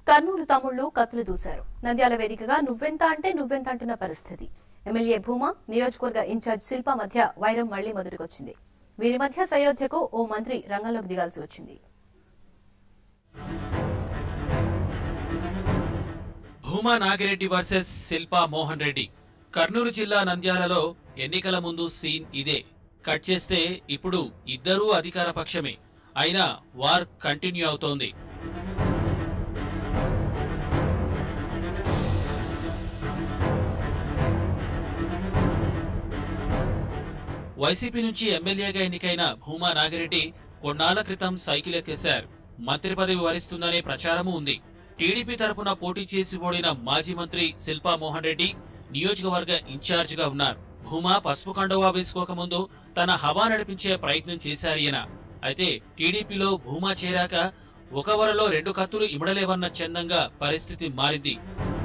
కర్నూలు తమ్ముళ్లు కత్తులు దూశారు. నంద్యాల వేదికగా నువ్వెంత అంటే నువ్వెంత అంటున్న పరిస్థితి. ఎమ్మెల్యే భూమా, నియోజకవర్గ ఇన్ఛార్జ్ శిల్ప మధ్య వైరం మళ్లీ మొదటికొచ్చింది. వీరి మధ్య సయోధ్యకు ఓ మంత్రి రంగంలోకి దిగాల్సి వచ్చింది. భూమా నాగిరెడ్డి వర్సెస్ శిల్పా మోహన్ రెడ్డి. కర్నూలు జిల్లా నంద్యాలలో ఎన్నికల ముందు సీన్ ఇదే. కట్ చేస్తే ఇప్పుడు ఇద్దరూ అధికార పక్షమే. అయినా వార్ కంటిన్యూ అవుతోంది. వైసీపీ నుంచి ఎమ్మెల్యేగా ఎన్నికైన భూమా నాగిరెడ్డి కొన్నాళ్ల క్రితం సైకిల్ ఎక్కేశారు. మంత్రి పదవి వరిస్తుందనే ప్రచారమూ ఉంది. టీడీపీ తరపున పోటీ చేసి ఓడిన మాజీ మంత్రి శిల్పా మోహన్ రెడ్డి నియోజకవర్గ ఇన్ఛార్జిగా ఉన్నారు. భూమా పసుపు కండువా వేసుకోకముందు తన హవా నడిపించే ప్రయత్నం చేశారీయన. అయితే టీడీపీలో భూమా చేరాక ఒక వరలో రెండు కత్తులు ఇమడలేవన్న చందంగా పరిస్థితి మారింది.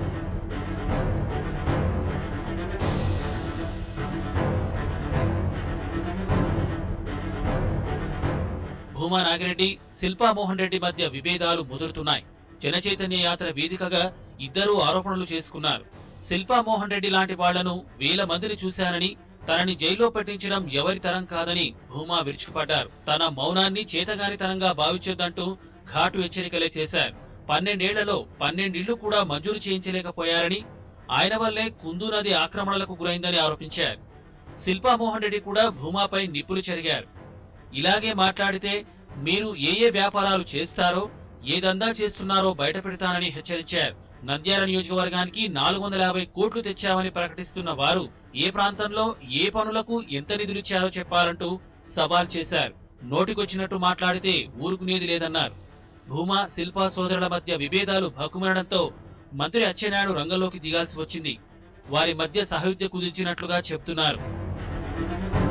భూమా నాగిరెడ్డి, శిల్పా మోహన్ రెడ్డి మధ్య విభేదాలు ముదురుతున్నాయి. జనచైతన్య యాత్ర వేదికగా ఇద్దరూ ఆరోపణలు చేసుకున్నారు. శిల్పా మోహన్ రెడ్డి లాంటి వాళ్లను వేల మందిని చూశానని, తనని జైల్లో పెట్టించడం ఎవరి తరం కాదని భూమా విరుచుకుపడ్డారు. తన మౌనాన్ని చేతగానితనంగా భావించొద్దంటూ ఘాటు హెచ్చరికలే చేశారు. 12 ఏళ్లలో 12 ఇళ్లు కూడా మంజూరు చేయించలేకపోయారని, ఆయన వల్లే కుందు నది ఆక్రమణలకు గురైందని ఆరోపించారు. శిల్పా మోహన్ రెడ్డి కూడా భూమాపై నిప్పులు చెరిగారు. ఇలాగే మాట్లాడితే మీరు ఏ వ్యాపారాలు చేస్తారో, ఏ దందా చేస్తున్నారో బయట పెడతానని హెచ్చరించారు. నంద్యాల నియోజకవర్గానికి 450 కోట్లు తెచ్చామని ప్రకటిస్తున్న వారు ఏ ప్రాంతంలో ఏ పనులకు ఎంత నిధులిచ్చారో చెప్పాలంటూ సవాల్ చేశారు. నోటికొచ్చినట్టు మాట్లాడితే ఊరుకునేది లేదన్నారు. భూమా, శిల్పా సోదరుల మధ్య విభేదాలు భగ్గుమనడంతో మంత్రి అచ్చెన్నాయుడు రంగంలోకి దిగాల్సి వచ్చింది. వారి మధ్య సహయుద్ధ కుదిర్చినట్లుగా చెబుతున్నారు.